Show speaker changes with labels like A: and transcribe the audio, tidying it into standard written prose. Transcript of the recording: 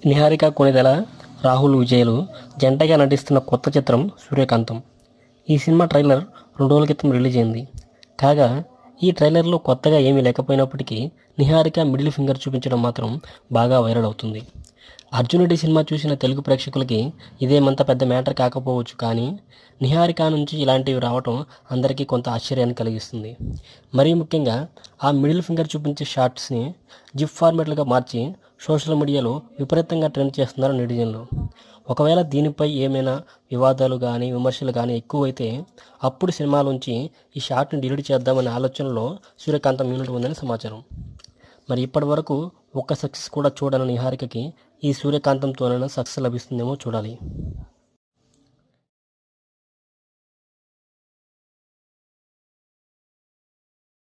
A: నిహారిక కొణిదెల, రాహుల్ విజయ్లు జంటగా నటిస్తున్న కొత్త చిత్రం సూర్యకాంతం. ఈ సినిమా ట్రైలర్ 2 రోజుల క్రితం రిలీజ్ అయింది. కాగా ఈ ట్రైలర్లో కొత్తగా ఏమీ లేకపోయినప్పటికీ నిహారిక మిడిల్ ఫింగర్ చూపించడం మాత్రం బాగా వైరల్ అవుతుంది. అర్జునుడి సినిమా చూసిన తెలుగు ప్రేక్షకులకి ఇదేమంత పెద్ద మ్యాటర్ కాకపోవచ్చు, కానీ నిహారిక నుంచి ఇలాంటివి రావటం అందరికీ కొంత ఆశ్చర్యాన్ని కలిగిస్తుంది. మరీ ముఖ్యంగా ఆ మిడిల్ ఫింగర్ చూపించే షార్ట్స్ని జిప్ ఫార్మాట్లుగా మార్చి సోషల్ మీడియాలో విపరీతంగా ట్రెండ్ చేస్తున్నారు నెటిజన్లు. ఒకవేళ దీనిపై ఏమైనా వివాదాలు కానీ విమర్శలు కానీ ఎక్కువైతే అప్పుడు సినిమాలోంచి ఈ షార్ట్ని డిలీట్ చేద్దామనే ఆలోచనలో సూర్యకాంతం యూనిట్ ఉందని సమాచారం. మరి ఇప్పటి వరకు ఒక్క సక్సెస్ కూడా చూడని నిహారికకి ఈ సూర్యకాంతంతోనైనా సక్సెస్ లభిస్తుందేమో చూడాలి.